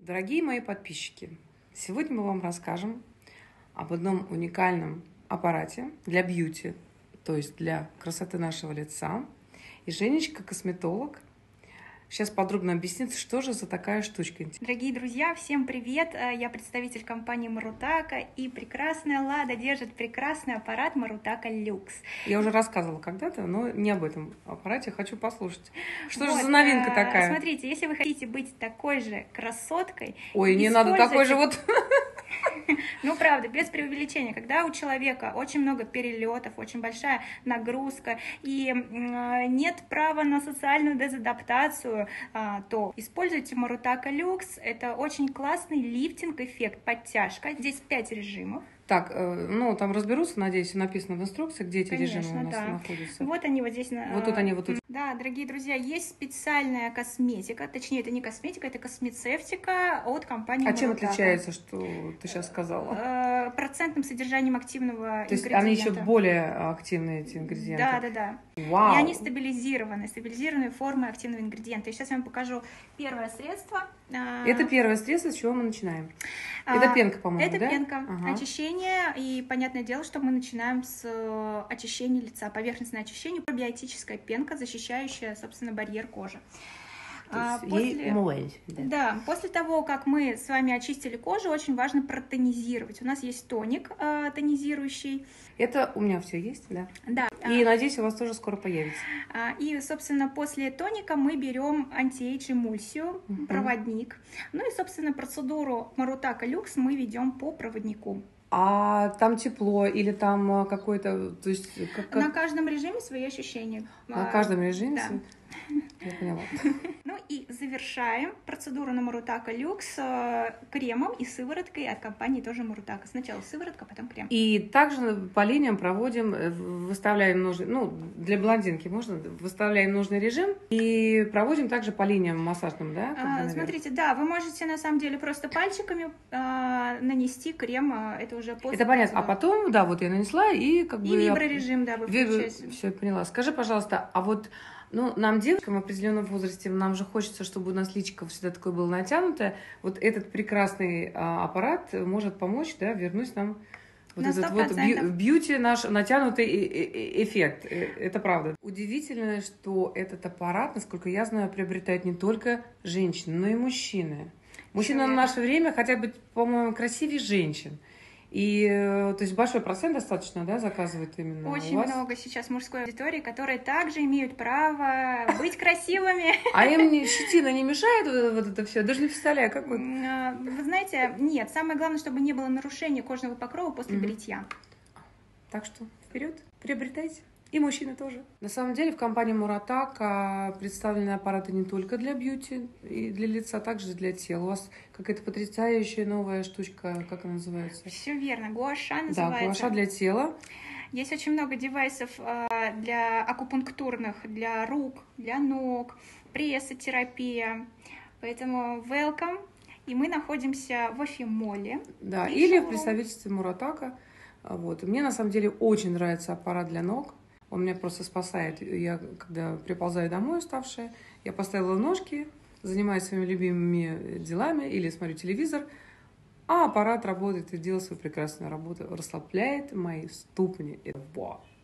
Дорогие мои подписчики, сегодня мы вам расскажем об одном уникальном аппарате для бьюти, то есть для красоты нашего лица. И Женечка, косметолог, сейчас подробно объяснит, что же за такая штучка. Дорогие друзья, всем привет! Я представитель компании Марутака, и прекрасная Лада держит прекрасный аппарат Марутака Люкс. Я уже рассказывала когда-то, но не об этом аппарате, хочу послушать. Что же за новинка такая? Смотрите, если вы хотите быть такой же красоткой... Ой, не надо такой же вот... Ну, правда, без преувеличения. Когда у человека очень много перелетов, очень большая нагрузка и нет права на социальную дезадаптацию, то используйте Марутака Люкс. Это очень классный лифтинг-эффект, подтяжка. Здесь 5 режимов. Так, ну, там разберутся, надеюсь, написано в инструкции, где эти Конечно, режимы у нас да. находятся. Вот они вот здесь. Вот тут они, вот тут. Да, дорогие друзья, есть специальная косметика, точнее, это не косметика, это космецевтика от компании Марутака. А чем отличается, что ты сейчас сказала? Процентным содержанием активного То есть ингредиента. они еще более активные, эти ингредиенты? Да. Вау. И они стабилизированные формы активного ингредиента. И сейчас я вам покажу первое средство. Это первое средство, с чего мы начинаем. Это пенка, по-моему, это да? пенка, очищение. И понятное дело, что мы начинаем с очищения лица. Поверхностное очищение, пробиотическая пенка, защищающая, собственно, барьер кожи. После того, как мы с вами очистили кожу, очень важно протонизировать. У нас есть тоник тонизирующий. Это у меня все есть, да? Да. И надеюсь, у вас тоже скоро появится. И, собственно, после тоника мы берем антиэйдж эмульсию, проводник. Ну и, собственно, процедуру Марутака Люкс мы ведем по проводнику. А там тепло или там какой-то, то есть... На каждом режиме свои ощущения. На каждом режиме? Да. Я поняла. Ну и завершаем процедуру на Марутака Люкс кремом и сывороткой от компании тоже Марутака. Сначала сыворотка, потом крем. И также по линиям проводим, выставляем нужный, ну, для блондинки можно, выставляем нужный режим и проводим также по линиям массажным, да? Смотрите, да, вы можете на самом деле просто пальчиками нанести крем, это уже после. Это понятно, а потом, да, вот я нанесла и как бы... И виброрежим, да, вы включаете. Все, поняла. Скажи, пожалуйста, а вот... Ну, нам, девушкам в определенном возрасте, нам же хочется, чтобы у нас личико всегда такое было натянутое. Вот этот прекрасный аппарат может помочь, да, вернуть нам вот на этот вот бьюти наш натянутый эффект. Это правда. Удивительно, что этот аппарат, насколько я знаю, приобретают не только женщины, но и мужчины. Мужчины в наше время хотят быть, по-моему, красивее женщин. И, то есть, большой процент достаточно, да, заказывают именно очень у вас? много сейчас мужской аудитории, которые также имеют право быть красивыми. А им щетина не мешает вот это все? Даже не представляю, как вот... Вы знаете, нет. Самое главное, чтобы не было нарушения кожного покрова после бритья. Так что вперед, приобретайте. И мужчины тоже. На самом деле в компании Марутака представлены аппараты не только для бьюти и для лица, а также для тела. У вас какая-то потрясающая новая штучка, как она называется? Все верно, гуаша называется. Да, гуаша для тела. Есть очень много девайсов для акупунктурных, для рук, для ног, прессотерапия. Поэтому welcome. И мы находимся в Афимоле. Да, или в представительстве Марутака. Вот. Мне на самом деле очень нравится аппарат для ног. Он меня просто спасает. Я, когда приползаю домой уставшая, я поставила ножки, занимаюсь своими любимыми делами или смотрю телевизор, а аппарат работает и делает свою прекрасную работу, расслабляет мои ступни. Это вау!